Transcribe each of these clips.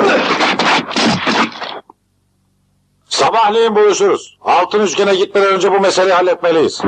Sabahleyin buluşuruz. Altın üçgene gitmeden önce bu meseleyi halletmeliyiz.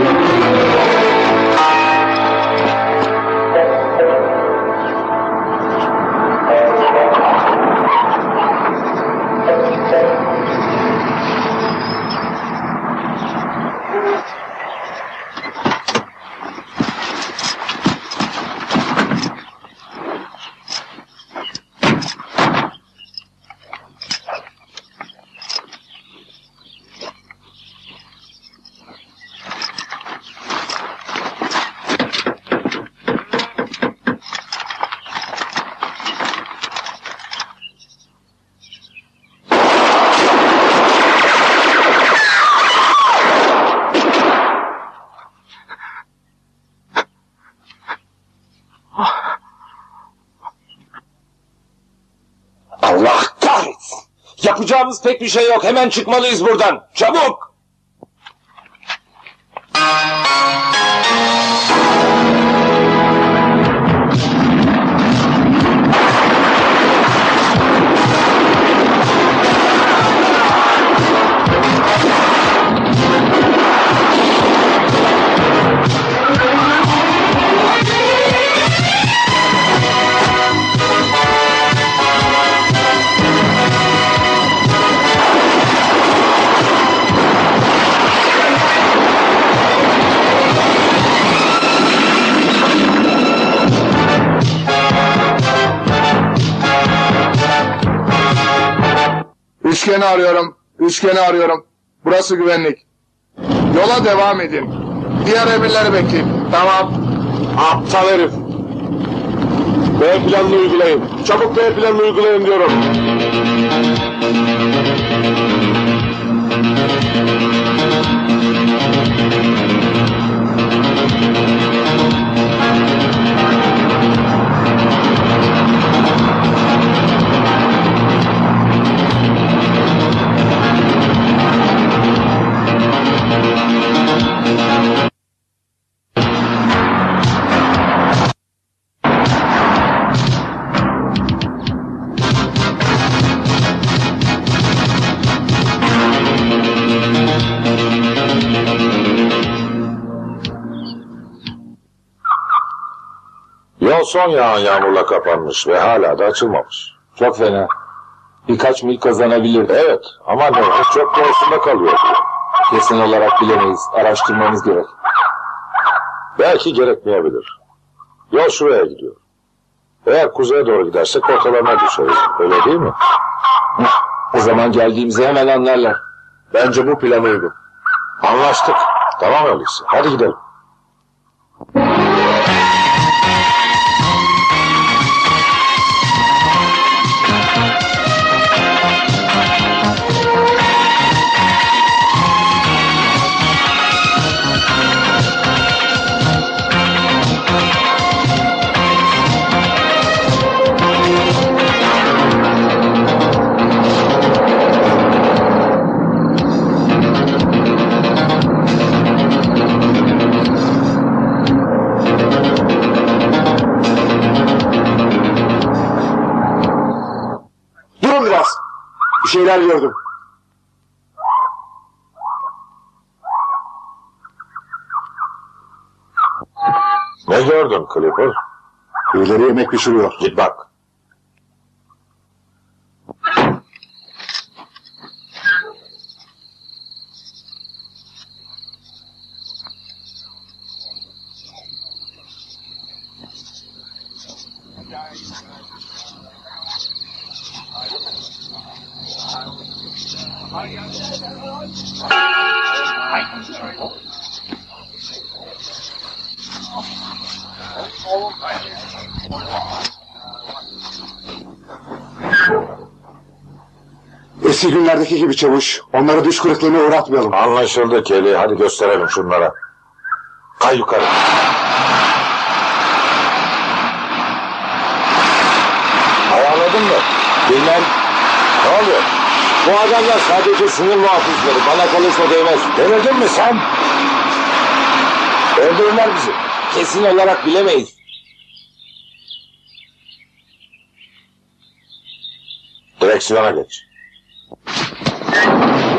Allah kahretsin! Yapacağımız pek bir şey yok. Hemen çıkmalıyız buradan. Çabuk! Üçgeni arıyorum. Üçgeni arıyorum. Burası güvenlik. Yola devam edin. Diğer emirleri bekleyin. Tamam. Aptal herif. B planını uygulayın. Çabuk B planını uygulayın diyorum. Yol son yağan yağmurla kapanmış ve hala da açılmamış. Çok fena. Birkaç mil kazanabilirdi. Evet ama nehir çok doğusunda kalıyor. Kesin olarak bilemeyiz. Araştırmamız gerek. Belki gerekmeyebilir. Yol şuraya gidiyor. Eğer kuzeye doğru gidersek ortalarına düşeriz. Öyle değil mi? O zaman geldiğimizi hemen anlarlar. Bence bu plan uygun. Anlaştık. Tamam öyleyse. Hadi gidelim. Durun biraz. Bir şeyler gördüm. Ne gördün Clipper? Birileri yemek pişiriyor. Git bak. Eski günlerdeki gibi Çavuş. Onları düş kırıklığına uğratmayalım. Anlaşıldı Kelly. Hadi gösterelim şunlara. Kay yukarı. Ayarladın mı? Bilmem. Ne oluyor? Bu adamlar sadece sınır muhafızları. Bana kalırsa değmez. Denedin mi sen? Öldürürler bizi. Kesin olarak bilemeyiz. Direksiyona geç.